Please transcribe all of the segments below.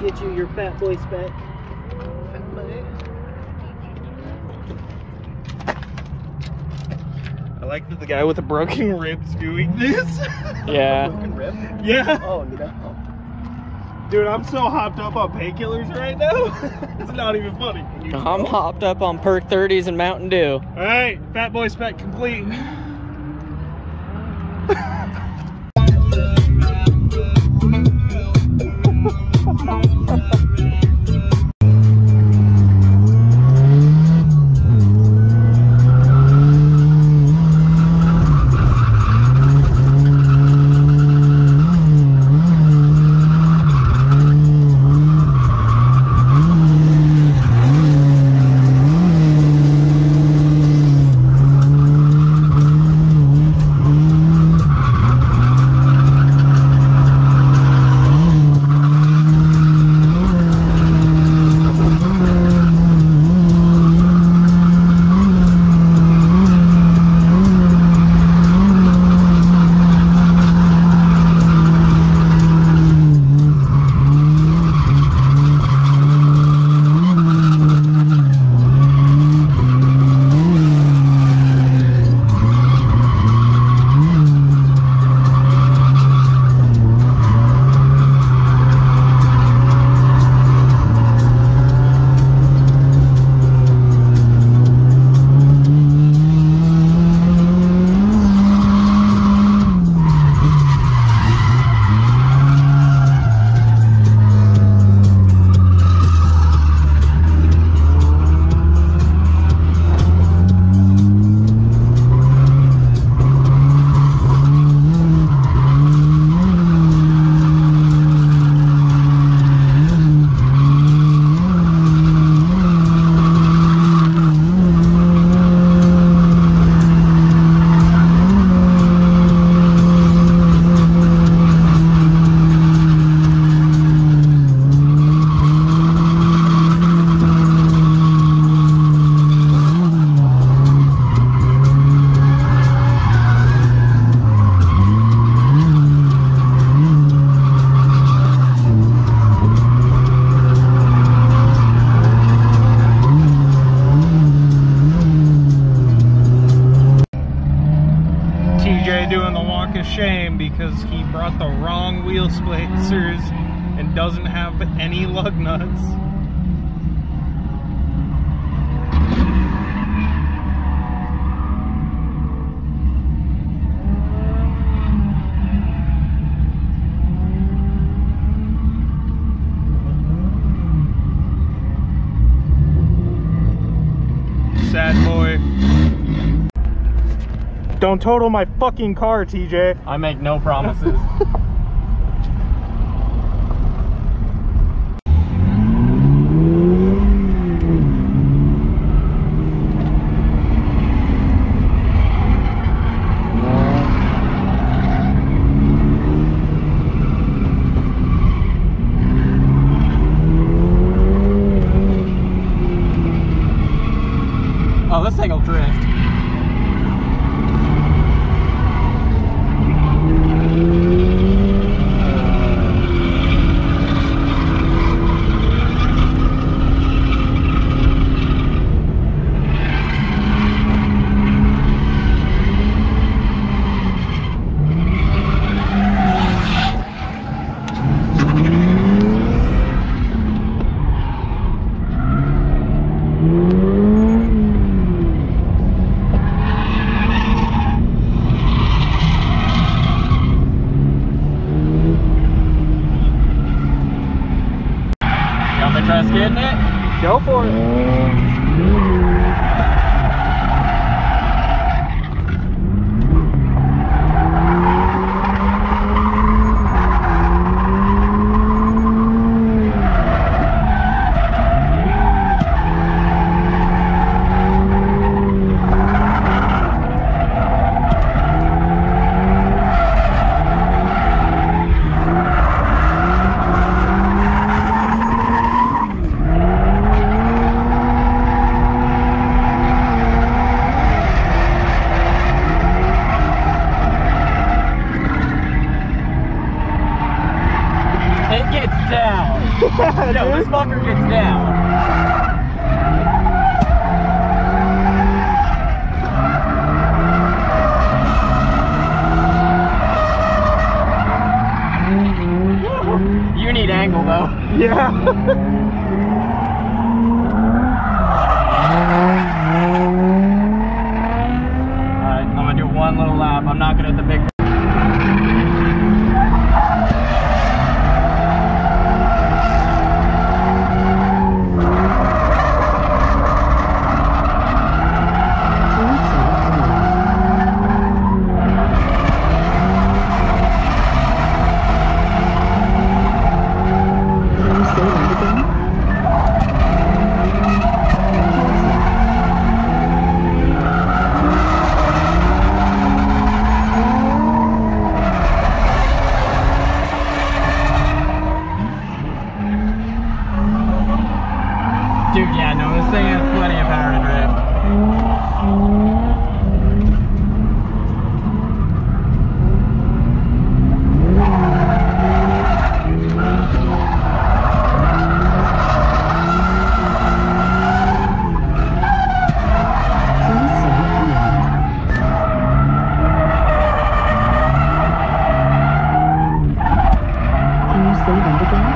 get you your fat boy spec. Fat boy. I like that the guy with a broken rib's doing this. Yeah. Broken rib? Yeah. Oh no. Dude, I'm so hopped up on painkillers right now. It's not even funny. I'm hopped up on Perk 30s and Mountain Dew. All right, fat boy spec complete. Doing the walk of shame because he brought the wrong wheel spacers and doesn't have any lug nuts. Sad boy. Don't total my fucking car, TJ. I make no promises. Oh, this thing will drift. Try skidding it? Go for it. Yeah, Yo, this fucker gets down. You need angle though. Yeah. Alright, I'm gonna do one little lap. I'm not gonna hit the big. Dude, yeah, no, this thing has plenty of power to drift. Can you say that again?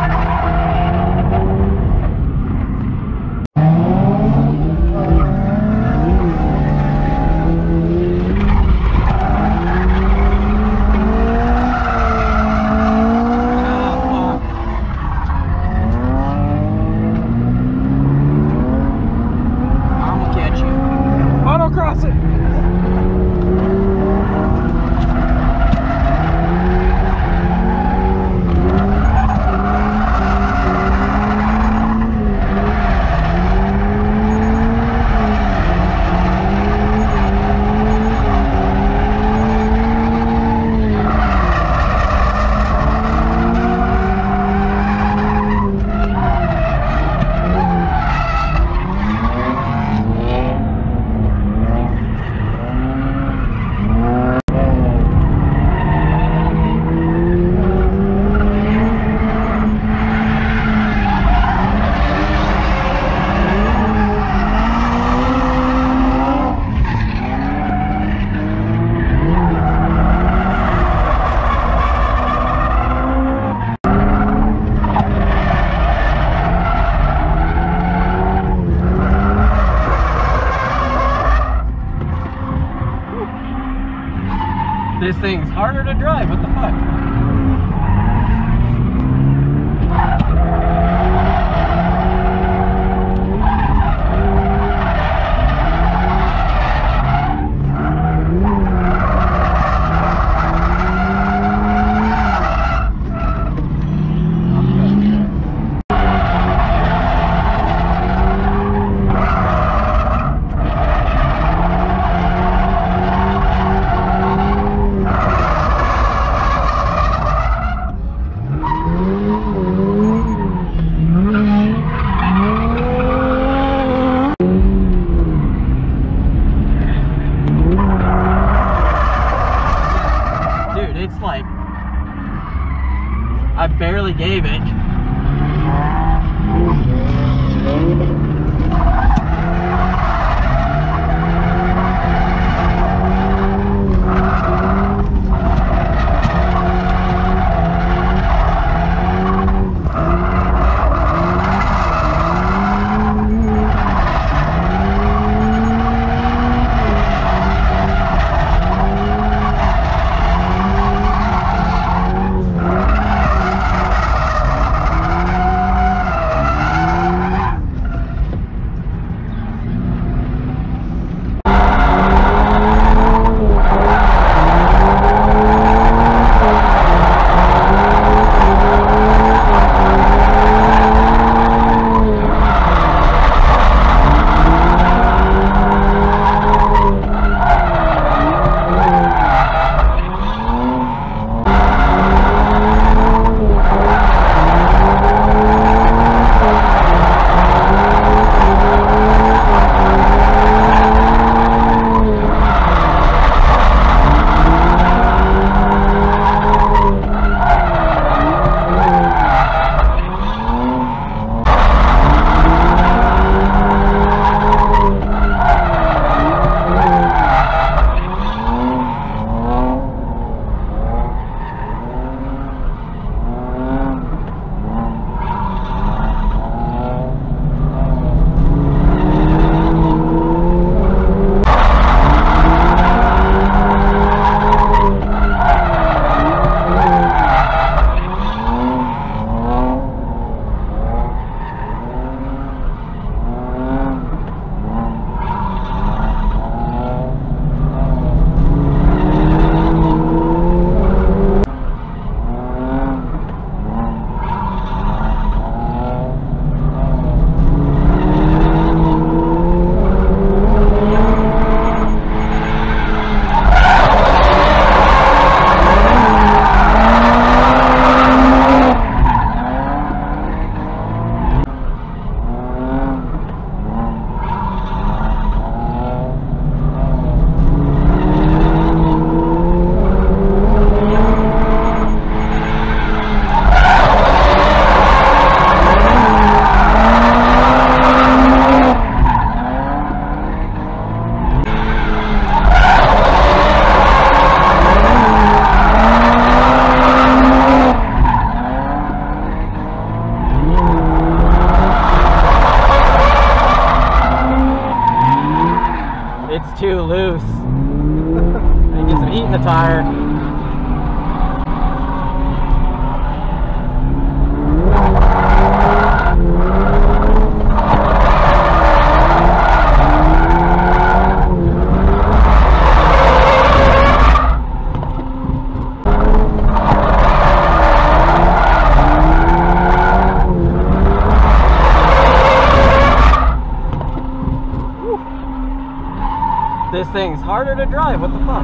Autocross it. This thing's harder to drive, what the fuck? It's like, I barely gave it. hitting the tire. This thing's harder to drive, what the fuck?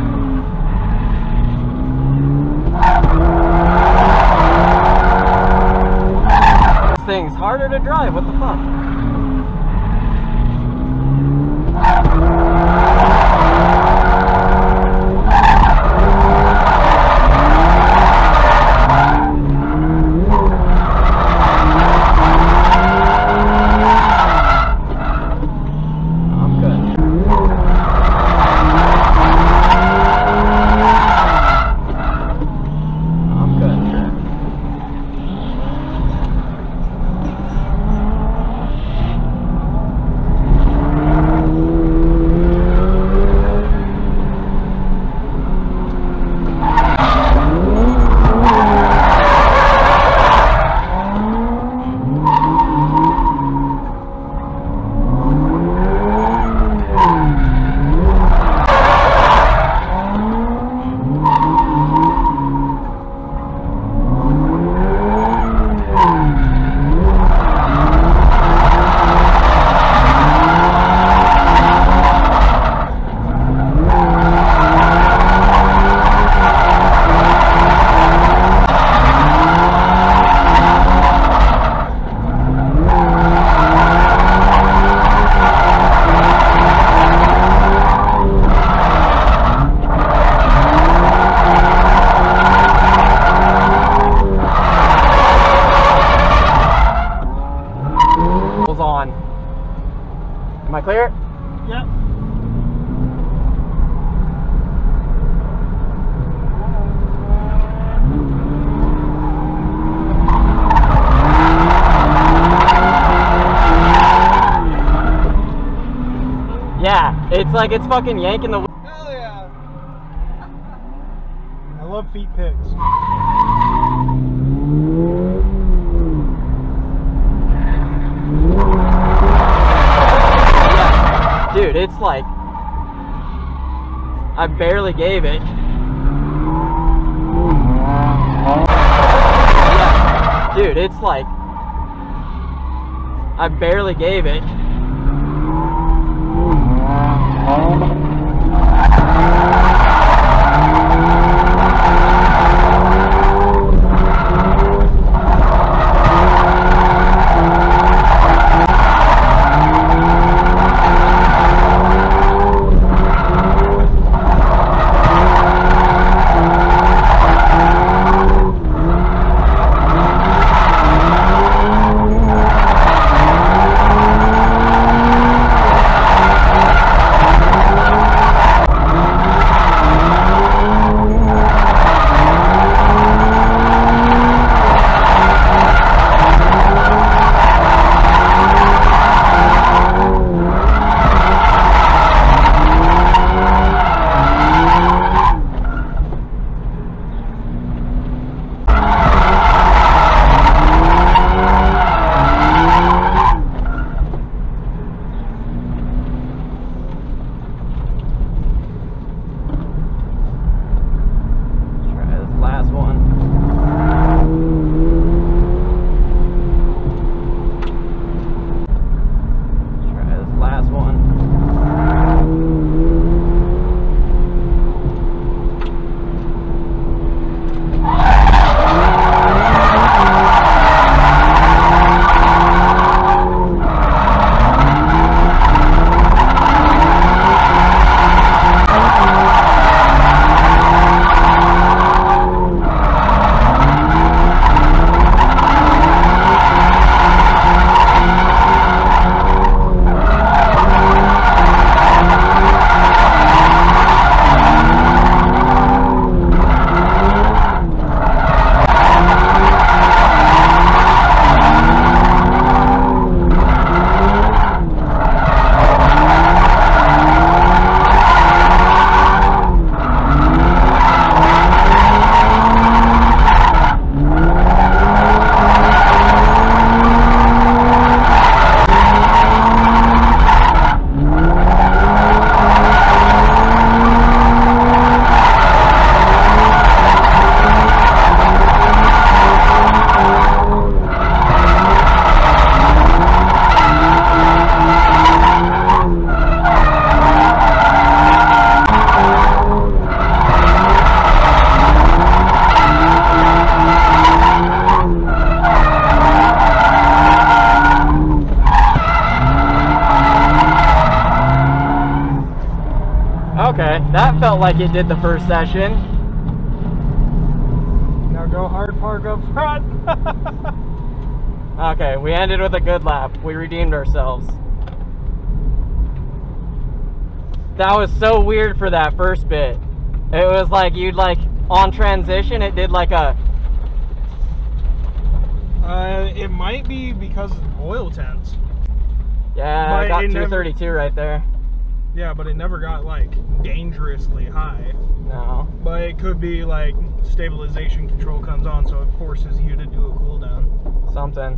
This thing's harder to drive, what the fuck? On. Am I clear? Yep. Yeah, it's like it's fucking yanking the. Hell yeah. I love feet picks. Yeah, dude, it's like I barely gave it. Yeah, dude, it's like I barely gave it. felt like it did the first session. Now go hard park up front. Okay, we ended with a good lap. We redeemed ourselves. That was so weird for that first bit. It was like you'd like on transition, it did like a. It might be because of oil temps. Yeah, I got 232 right there. Yeah, but it never got like dangerously high. No. But it could be like stabilization control comes on, so it forces you to do a cool down. Something.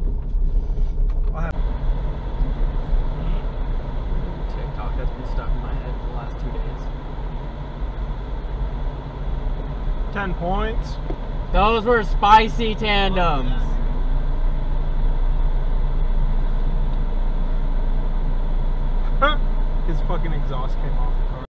TikTok has been stuck in my head for the last 2 days. 10 points. Those were spicy tandems. His fucking exhaust came off.